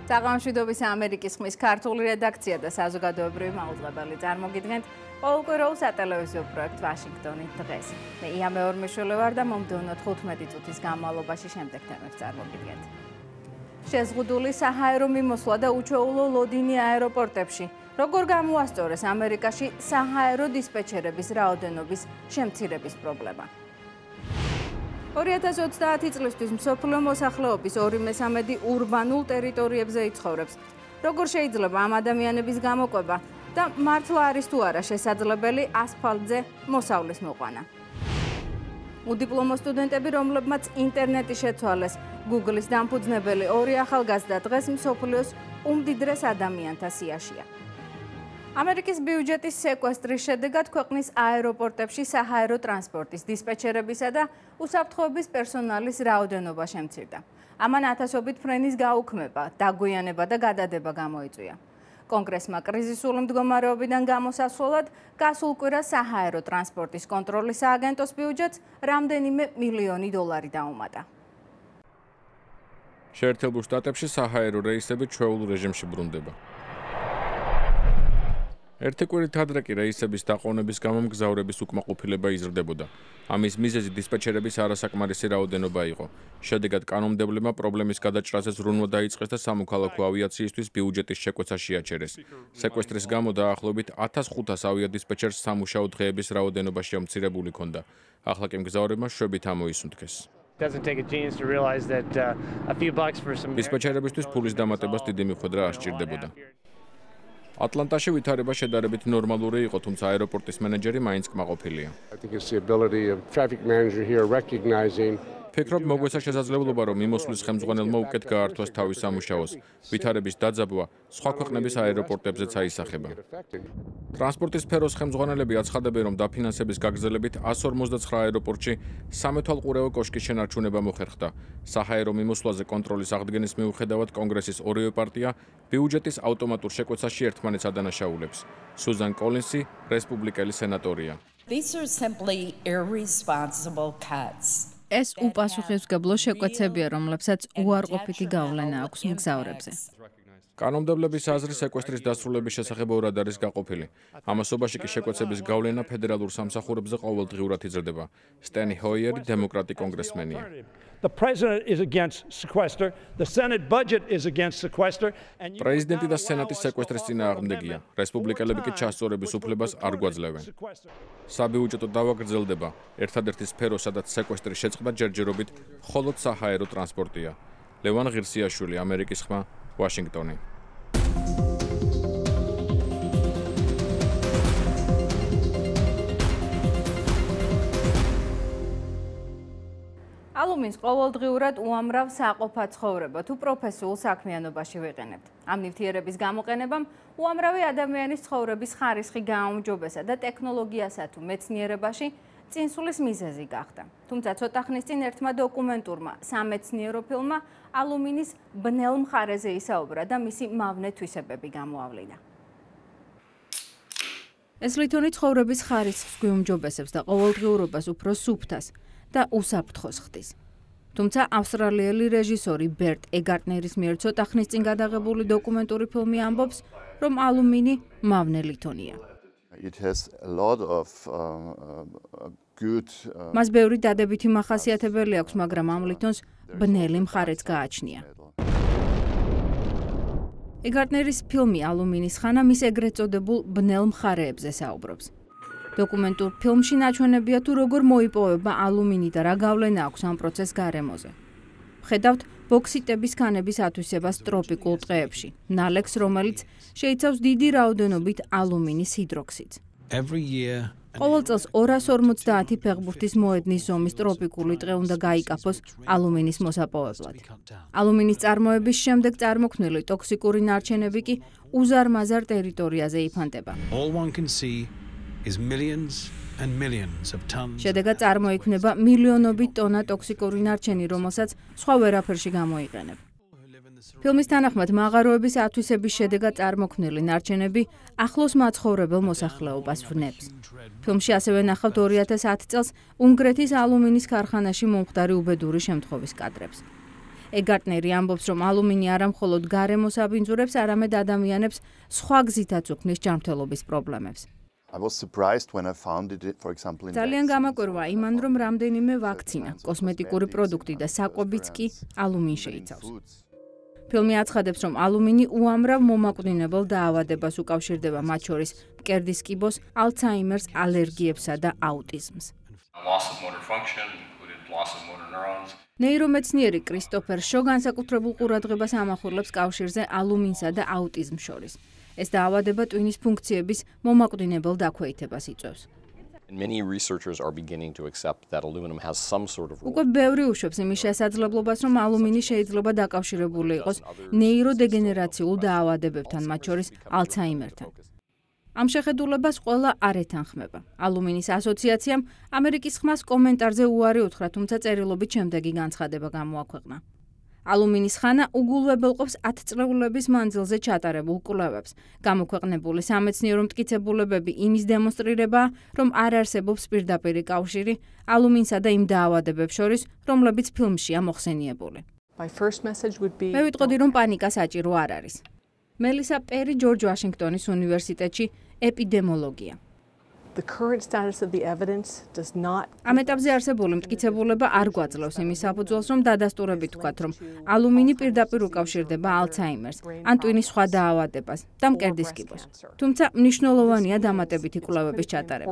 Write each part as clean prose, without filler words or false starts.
საღამოშვიდობის ამერიკის ხმის ქართული რედაქცია და საზოგადოებრივი მაუწყებელი წარმოგიდგენთ ყოველკვირეულ სატელევიზიო პროექტ ვაშინგტონი დღეს. მე ია მეორმიშვილი ვარ და მომდევნო 15 წუთის განმავლობაში შემდეგ თემებს წარმოგიდგენთ. შეზღუდული საჰაერო მიმოსვლა და უჩვეულო ლოდინი აეროპორტებში. როგორ გამოასწორეს ამერიკაში საჰაერო დისპეჩერების რაოდენობის შემცირების პრობლემა. 2030 წლისთვის მსოფლიო მოსახლეობის 2/3 ურბანულ ტერიტორიებზე იცხოვრებს. როგორ შეიძლება ამ ადამიანების გამოყვება და მართლა არის თუ არა შესაძლებელი ასფალტზე მოსავლის მოყვანა. უდიპლომო სტუდენტები, რომლებმაც ინტერნეტი შეცვალეს, Google-ის დამფუძნებელი 2 ახალგაზრდა დღეს მსოფლიოს უმდიდრეს ადამიანთა სიაშია. ამერიკის ბიუჯეტის სეკვესტრის შედეგად ქვეყნის აეროპორტებში საჰაერო ტრანსპორტის დისპეჩერებისა და უსაფრთხოების პერსონალის რაოდენობა შემცირდა. ამან ათასობით ფრენის გაუქმება, დაგვიანება და გადადება გამოიწვია. კონგრესმა კრიზისული მდგომარეობიდან გამოსასვლელად გასულ კვირას საჰაერო ტრანსპორტის კონტროლის სააგენტოს ბიუჯეტს რამდენიმე მილიონი დოლარი დაუმატა. შეერთებულ შტატებში საჰაერო რეისები ჩვეულ რეჟიმში ბრუნდება. ერთი კვირით ადრე კი რეისების დაყოვნების გამო მგზავრების უკმაყოფილება იზრდებოდა. ამის მიზეზი დისპეჩერების არასაკმარისი რაოდენობა იყო. შედეგად კანონმდებლებმა პრობლემის გადაჭრაზე ზრუნვა დაიწყეს და სამოქალაქო ავიაციისთვის ბიუჯეტის შეკვეცა შეაჩერეს. სეკვესტრის გამო დაახლოებით 1500 ავიადისპეჩერს სამუშაო დღეების რაოდენობა შემცირებული ჰქონდა. ახლა კი მგზავრებმა შვებით ამოისუნთქეს. დისპეჩერებისთვის ფულის დამატებას დიდი მიხვედრა არ სჭირდებოდა. ატლანტაში ვითარება შედარებით ნორმალური იყო, თუმცა აეროპორტის მენეჯერი მაინც კმაყოფილია. ფიქრობ, მოგვეცა შესაძლებლობა, რომ მიმოსვლის ხელმძღვანელმა უკეთ გაართვას თავის სამუშაოს. ვითარების დაძაბვა სხვა ქვეყნების აეროპორტებზეც აისახება. ტრანსპორტის სფეროს ხელმძღვანელები აცხადებენ, რომ დაფინანსების გაგრძელებით 159 აეროპორტში სამეთვალყურეო კოშკის შენარჩუნება მოხერხდა. საჰაერო მიმოსვლაზე კონტროლის აღდგენის მიუხედავად კონგრესის ორივე პარტია ბიუჯეტის ავტომატურ შეკვეცაში ერთმანეთს ადანაშაულებს. სუზან კოლინსი, რესპუბლიკელი სენატორია. ეს უპასუხისმგებლო შეკვეცებია, რომლებსაც უარყოფითი გავლენა აქვს მგზავრებზე. კანონმდებლების აზრის სეკვესტრის დასრულების შესახებ ორად არის გაყოფილი. ამასობაში კი შეკვეცების გავლენა ფედერალურ სამსახურებზე ყოველდღიურად იზრდება. სტენი ჰოიერი, დემოკრატი კონგრესმენია. პრეზიდენტი და სენატის სეკვესტრის წინააღმდეგია. რესპუბლიკელები კი ჩასწორების უფლებას არ გვაძლევენ. საბიუჯეტო დავა გრძელდება. ერთადერთი სფერო, სადაც სეკვესტრის შეწყდა ჯერჯერობით მხოლოდ საჰაერო ტრანსპორტია. ლევან ღირსიაშვილი, ამერიკის ხმა, ვაშინგტონი. ალუმინს ყოველდღიურად უამრავ საყოფა ცხოვრება თუ პროფესიულ საქმიანობაში ვიყენებთ. ამ ნივთიერების გამოყენებამ უამრავი ადამიანის ცხოვრების ხარისხი გააუმჯობესა და ტექნოლოგიასა თუ მეცნიერებაში წინსვლის მიზეზი გახდა. თუმცა ცოტა ხნის წინ ერთმა დოკუმენტურმა სამეცნიერო ფილმმა ალუმინის ბნელ მხარეზე ისაუბრა და მისი მავნე თვისებები გამოავლინა. ეს ლითონი ცხოვრების ხარისხს გვიუმჯობესებს და ყოველდღიურობას უფრო სუფთას და უსაფრთხოს ხდის. თუმცა ავსტრალიელი რეჟისორი ბერტ ეგარტნერის მიერ ცოტა ხნის წინ გადაღებული დოკუმენტური ფილმი ამბობს, რომ ალუმინი მავნე ლითონია. მას ბევრი დადებითი მახასიათებელი აქვს, მაგრამ ამ ლითონს ბნელი მხარეც გააჩნია. ეგარტნერის ფილმი ალუმინის ხანა მის ეგრეთ წოდებულ ბნელ მხარეებზე საუბრობს. დოკუმენტურ ფილმში ნაჩვენებია თუ როგორ მოიპოვება ალუმინი და რა გავლენა აქვს ამ პროცესს გარემოზე. ხედავთ ბოქსიტების ქანების ათვისებას ტროპიკულ ტყეებში, ნალექს, რომელიც შეიცავს დიდი რაოდენობით ალუმინის ჰიდროქსიდს. ყოველ წელს 250 ფეხბურთის მოედნის ზომის ტროპიკული ტყე უნდა გაიკაფოს ალუმინის მოსაპოვებლად. ალუმინის წარმოების შემდეგ წარმოქმნილი ტოქსიკური ნარჩენები კი უზარმაზარ ტერიტორიაზე იფანტება. შედეგად წარმოიქმნება მილიონობით ტონა ტოქსიკური ნარჩენი, რომელსაც სხვა ვერაფერში გამოიყენებ. ფილმის თანახმად მაღაროების ათვისების შედეგად წარმოქმნილი ნარჩენები ახლოს მაცხოვრებელ მოსახლეობას ვნებს. ფილმში ასევე ნახავთ 2010 წელს უნგრეთის ალუმინის ქარხანაში მომხდარი უბედური შემთხვევის კადრებს. ეგარტნერი ამბობს, რომ ალუმინი არა მხოლოდ გარემოს აბინძურებს, არამედ ადამიანებს სხვა გზითაც უქმნის ჯანმრთელობის პრობლემებს. ძალიან გამაკვირვა იმან, რომ რამდენიმე ვაქცინა, კოსმეტიკური პროდუქტი და საკვებიც კი ალუმინს შეიცავს. ფილმი აცხადებს, რომ ალუმინი უამრავ მომაკვდინებელ დაავადებას უკავშირდება, მათ შორის მკერდის კიბოს, ალცჰაიმერს, ალერგიებსა და აუტიზმს. ნეირომეცნიერი კრისტოფერ შო განსაკუთრებულ ყურადღებას ამახვილებს კავშირზე ალუმინსა და აუტიზმს შორის. ეს დაავადება ტვინის ფუნქციების მომაკვდინებელ დაქვეითებას იწვევს. უკვე ბევრი უშვებს იმის შესაძლებლობას, რომ ალუმინი შეიძლება დაკავშირებული იყოს ნეიროდეგენერაციულ დაავადებებთან, მათ შორის ალცჰაიმერთან. ამ შეხედულებას ყველა არ ეთანხმება. ალუმინის ასოციაციამ ამერიკის ხმას კომენტარზე უარი უთხრა, თუმცა წერილობით შემდეგი განცხადება გამოაქვეყნა. ალუმინის ხანა უგულვებელყოფს 10 წლეულების მანძილზე ჩატარებულ კვლევებს. გამოქვეყნებული სამეცნიერო მტკიცებულებები იმის დემონსტრირებაა, რომ არ არსებობს პირდაპირი კავშირი ალუმინსა და იმ დაავადებებს შორის, რომლებიც ფილმშია მოხსენიებული. მე ვიტყოდი, რომ პანიკა საჭირო არ არის. მელისა პერი ჯორჯ ვაშინგტონის უნივერსიტეტში ეპიდემოლოგია. ამ ეტაპზე არსებული მტკიცებულება არ გვაძლევს იმის საფუძველს, რომ დადასტურებით ვთქვათ, რომ ალუმინი პირდაპირ უკავშირდება ალცჰაიმერს, ან ტვინის სხვა დაავადებას და მკერდის კიბოს. თუმცა მნიშვნელოვანია დამატებითი კვლევების ჩატარება.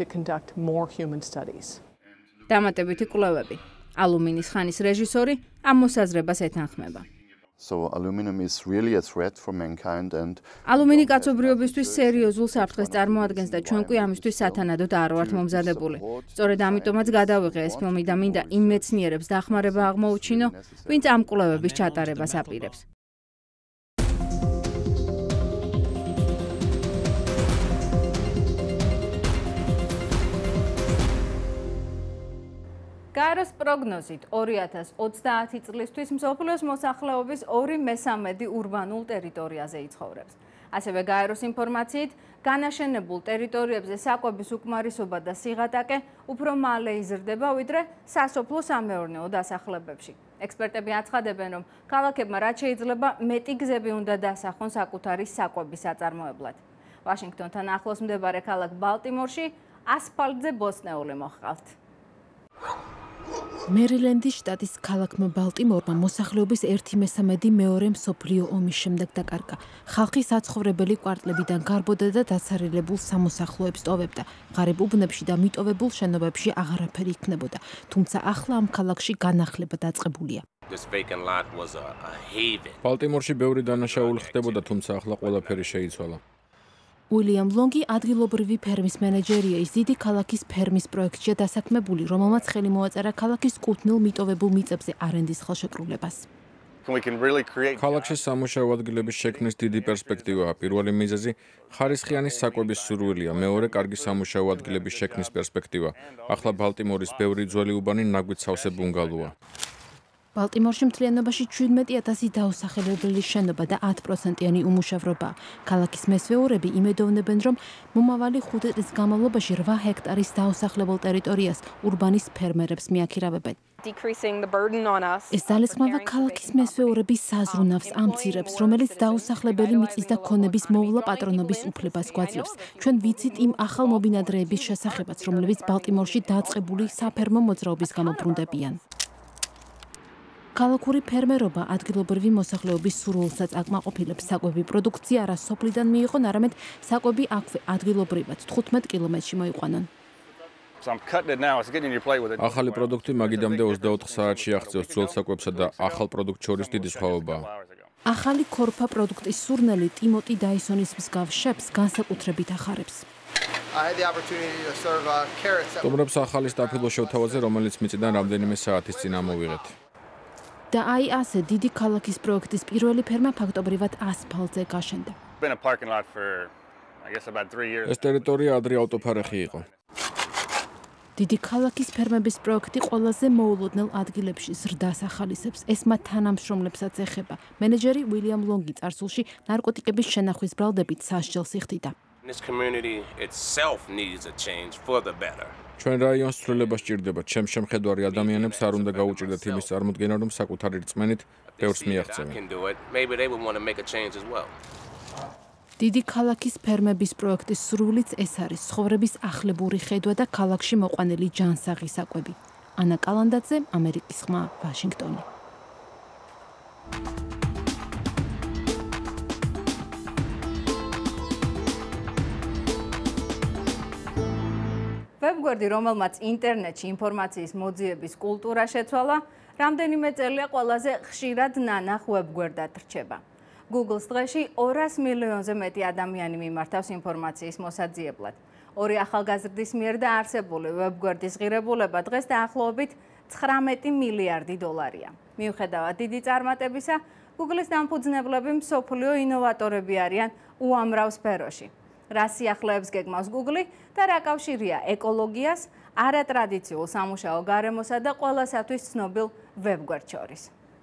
დამატებითი კვლევები. ალუმინის ხანის რეჟისორი ამ მოსაზრებას ეთანხმება. ალუმინი კაცობრიობისთვის სერიოზულ საფრთხეს წარმოადგენს და ჩვენ კი ამისთვის სათანადოდ არ ვართ მომზადებული. სწორედ ამიტომაც გადავიღე ეს ფილმი და მინდა იმ მეცნიერებს დახმარება აღმოუჩინო, ვინც ამ კვლევების ჩატარებას აპირებს. გაეროს პროგნოზით 2030 წლისთვის მსოფლიოს მოსახლეობის 2/3 ურბანულ ტერიტორიაზე იცხოვრებს. ასევე გაეროს ინფორმაციით, განაშენებულ ტერიტორიებზე საკვების უკმარისობა და სიღატაკე უფრო მალე იზრდება, ვიდრე სასოფლო-სამეურნეო დასახლებებში. ექსპერტები აცხადებენ, რომ ქალაქებმა რაც შეიძლება მეტი გზები უნდა დასახონ საკუთარი საკვების საწარმოებლად. ვაშინგტონთან ახლოს მდებარე ქალაქ ბალტიმორში ასფალტზე ბოსტნეული მოჰყავთ. მერილენდის შტატის ქალაქმა ბალტიმორმა მოსახლეობის 1/3 მეორე მსოფლიო ომის შემდეგ დაკარგა. ხალხი საცხოვრებელი კვარტლებიდან გარბოდა და დაცარილებულ სამოსახლოებს ტოვებდა. ღარიბ უბნებში და მიტოვებულ შენობებში აღარაფერი იქნებოდა. თუმცა ახლა ამ ქალაქში განახლება დაწყებულია. ბალტიმორში ბევრი დანაშაული ხდებოდა, თუმცა ახლა ყველაფერი შეიცვალა. უილიამ ლონგი ადგილობრივი ფერმის მენეჯერია ის დიდი ქალაქის ფერმის პროექტშია დასაქმებული, რომელმაც ხელი მოაწერა ქალაქის კუთვნილ მიტოვებულ მიწებზე არენდის ხელშეკრულებას. ქალაქში სამუშაო ადგილების შექმნის დიდი პერსპექტივაა. პირველი მიზეზი ხარისხიანი საკვების სურვილია, მეორე კარგი სამუშაო ადგილების შექმნის პერსპექტივა. ახლა ბალტიმორის ბევრი ძველი უბანი ნაგვით სავსე ბუნგალოა. ბალტიმორში მთლიანობაში 17,000 დაუსახელებელი შენობა და 10%-იანი უმუშევრობა. ქალაქის მესვეურები იმედოვნებენ, რომ მომავალი 5 წლის განმავლობაში 8 ჰექტარის დაუსახლებელ ტერიტორიას ურბანის ფერმერებს მიაქირავებენ. ეს ძალისხმევა ქალაქის მესვეურების საზრუნავს ამცირებს, რომელიც დაუსახლებელი მიწის და ქონების მოვლა პატრონობის უფლებას გვაძლევს. ჩვენ ვიცით იმ ახალ მობინადრეების შესახებაც, რომლებიც ბალტიმორში დაწყებული საფერმო მოძრაობის გამო ბრუნდებიან. ქალაქური ფერმერობა ადგილობრივი მოსახლეობის სურვილსაც აკმაყოფილებს. საკვები პროდუქცია არა სოფლიდან მიიღონ, არამედ საკვები აქვე ადგილობრივად 15 კილომეტრში მოიყვანონ. ახალი პროდუქტი მაგიდამდე 24 საათში აღწევს ძველ საკვებსა და ახალ პროდუქტ შორის დიდი სხვაობაა. ახალი ქორფა პროდუქტის სურნელი ტიმოტი დაისონის მსგავს შეფს განსაკუთრებით ახარებს. სტუმრებს ახალი სტაფილო შევთავაზე, რომელიც მიწიდან რამდენიმე საათის წინ ამოვიღეთ. და აი ასე დიდი ქალაქის პროექტის პირველი ფერმა ფაქტობრივად ასფალტზე გაშენდა. ეს ტერიტორია ადრე ავტოფარეხი იყო. დიდი ქალაქის ფერმების პროექტი ყველაზე მოულოდნელ ადგილებში ზრდას ახალისებს. ეს მათ თანამშრომლებსაც ეხება. მენეჯერი უილიამ ლონგი წარსულში ნარკოტიკების შენახვის ბრალდებით სასჯელს იხდიდა. This community itself needs a change for the better. ჩვენ რაიონს ცვლილება სჭირდება. ჩემს შემხედვარი ადამიანებს არ უნდა გაუჭირდეთ იმის წარმოდგენა, რომ საკუთარი რწმენით ბევრს მიაღწევენ. Maybe they would want to make a change as well. დიდი ქალაქის ფერმების პროექტის სრულიც ეს არის ცხოვრების ახლებური ხედვა და ქალაქში მოყვანილი ჯანსაღი საკვები. ანა კალანდაძე, ამერიკის ხმა, ვაშინგტონი. ვებგვერდი, რომელმაც ინტერნეტში ინფორმაციის მოძიების კულტურა შეცვალა, რამდენიმე წელია ყველაზე ხშირად ნანახ ვებგვერდად რჩება. Google-ს დღეში 200 მილიონზე მეტი ადამიანი მიმართავს ინფორმაციის მოსაძიებლად. ორი ახალგაზრდის მიერ დაარსებული ვებგვერდის ღირებულება დღეს დაახლოებით 19 მილიარდი დოლარია. მიუხედავად დიდი წარმატებისა, Google-ის დამფუძნებლები მსოფლიო ინოვატორები არიან უამრავ სფეროში. რა სიახლეებს გეგმავს Google და რა კავშირია ეკოლოგიას, არატრადიციულ სამუშაო გარემოსა და ყველასათვის ცნობილ ვებგვერდს შორის.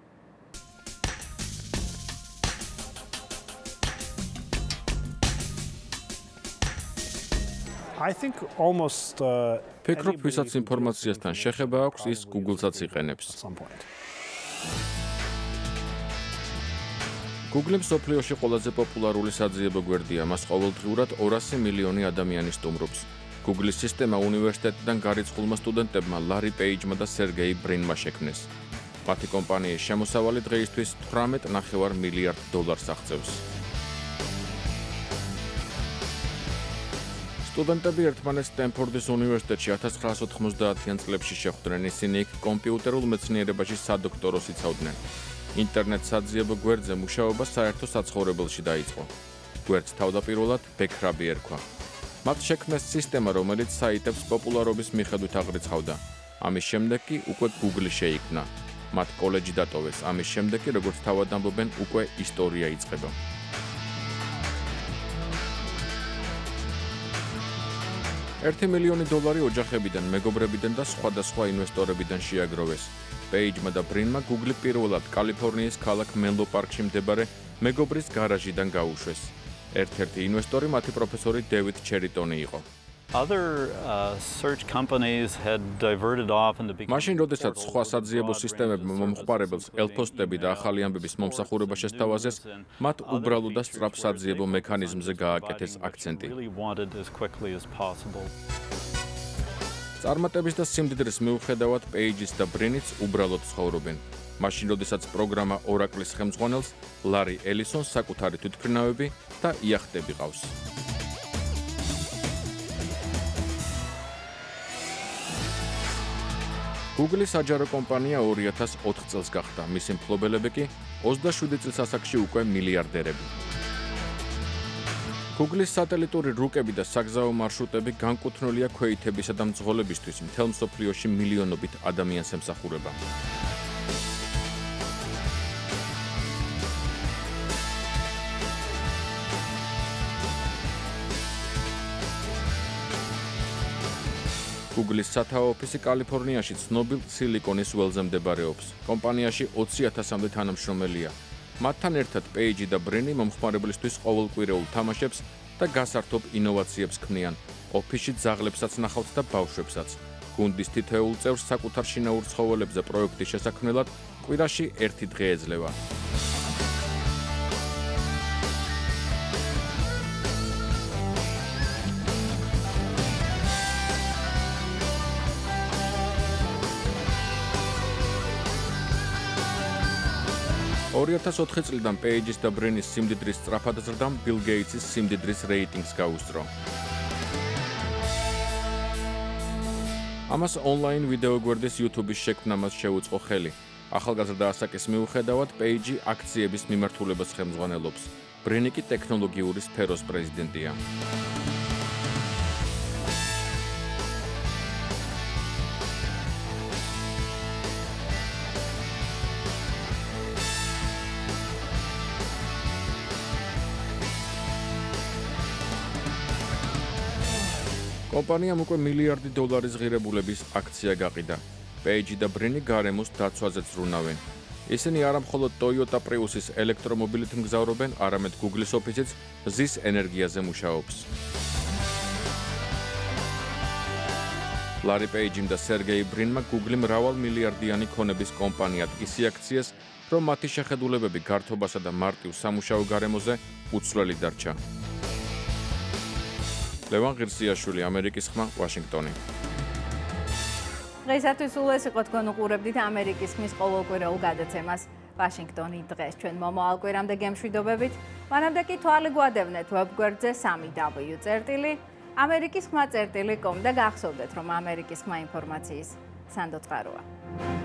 ფიქრობ, ვისაც ინფორმაციასთან შეხება აქვს, ის Google-საც იყენებს. Google მსოფლიოში ყველაზე პოპულარული საძიებო გვერდია, მას ყოველდღიურად 200 მილიონი ადამიანი სტუმრობს. Google-ის სისტემა უნივერსიტეტიდან გარიცხულმა სტუდენტებმა ლარი პეიჯმა და სერგეი ბრინმა შექმნეს. მათი კომპანიის შემოსავალი დღეისთვის 18,5 მილიარდ დოლარს აღწევს. სტუდენტები ერთმანეთს სტენფორდის უნივერსიტეტში 1990-იან წლებში შეხვდნენ, ისინი იქ კომპიუტერულ მეცნიერებაში სადოქტოროს იცავდნენ. ინტერნეტ საძიებო გვერდზე მუშაობა საერთო საცხოვრებელში დაიწყო. გვერდს თავდაპირველად ბექრაბი ერქვა. მათ შექმნეს სისტემა, რომელიც საიტებს პოპულარობის მიხედვით აღრიცხავდა. ამის შემდეგ კი უკვე Google შეიქმნა. მათ კოლეჯი დატოვეს. ამის შემდეგ კი, როგორც თავად ამბობენ, უკვე ისტორია იწყება. $1 მილიონი ოჯახებიდან, მეგობრებიდან და სხვადასხვა ინვესტორებიდან შეაგროვეს. პეიჯმა და ბრინმა Google პირველად კალიფორნიის ქალაქ მენლო პარკში მდებარე მეგობრის გარაჟიდან გაუშვეს. ერთ-ერთი ინვესტორი მათი პროფესორი დევიდ ჩერიტონი იყო. მაშინ, როდესაც სხვა საძიებო სისტემებმა მომხმარებელს ელფოსტები და ახალი ამბების მომსახურება შესთავაზეს, მათ უბრალო და სწრაფ საძიებო მექანიზმზე გააკეთეს აქცენტი. წარმატების და სიმდიდრის მიუხედავად, პეიჯის და ბრინიც უბრალოდ ცხოვრობენ. მაშინ, როდესაც პროგრამა ორაკლის ხელმძღვანელს ლარი ელისონს საკუთარი თვითმფრინავები და იახტები ყავს. Google-ის საჯარო კომპანია 2004 წელს გახდა, მისი მფლობელები კი 27 წლის ასაკში უკვე მილიარდერები. Google-ის სატელიტური რუკები და საგზაო მარშრუტები განკუთვნილია ქვეითებისა და მძღოლებისთვის, მთელ მსოფლიოში მილიონობით ადამიანს ემსახურება. Google-ის სათაო ოფისი კალიფორნიაში ცნობილ სილიკონის ველზე მდებარეობს. კომპანიაში 20,000-მდე თანამშრომელია. მათთან ერთად პეიჯი და ბრინი მომხმარებლისთვის ყოველკვირეულ თამაშებს და გასართობ ინოვაციებს ქმნიან. ოფისში ძაღლებსაც ნახავთ და ბავშვებსაც. გუნდის თითოეულ წევრს საკუთარ შინაურ ცხოველებზე პროექტის შესაქმნელად კვირაში 1 დღე ეძლევა. $2004 წლიდან პეიჯის და ბრინის სიმდიდრის სწრაფად ზრდამ ბილ გეიტსის სიმდიდრის რეიტინგს გაუსწრო. ამას ონლაინ ვიდეო გვერდის YouTube-ის შექმნამაც შეუწყო ხელი. ახალგაზრდა ასაკის მიუხედავად, პეიჯი აქციების მიმართულებას ხელმძღვანელობს. ბრინი კი ტექნოლოგიური სფეროს პრეზიდენტია. კომპანიამ უკვე მილიარდი დოლარის ღირებულების აქცია გაყიდა. პეიჯი და ბრინი გარემოს დაცვაზე ზრუნავენ. ისინი არა მხოლოდ Toyota Prius-ის ელექტრომობილით მგზავრობენ, არამედ Google-ის ოფისიც ზის ენერგიაზე მუშაობს. ლარი პეიჯიმ და სერგეი ბრინმა Google-ი მრავალ მილიარდიანი ქონების კომპანიად ისიაქციეს, რომ მათი შეხედულებები გართობასა და მარტივ სამუშაო გარემოზე უცვლელი დარჩა. ლევან ღირსიაშვილი, ამერიკის ხმა, ვაშინგტონი. დღეისათვის სულ ეს იყო, თქვენ უყურებდით ამერიკის ხმის ყოველკვირეულ გადაცემას. ვაშინგტონი დღეს ჩვენ მომავალ კვირამდე გემშვიდობებით. მანამდე კი თვალი გვადევნეთ ვებგვერდზე 3w.amerikiskhma.com და გახსოვდეთ, რომ ამერიკის ხმა ინფორმაციის სანდო წყაროა.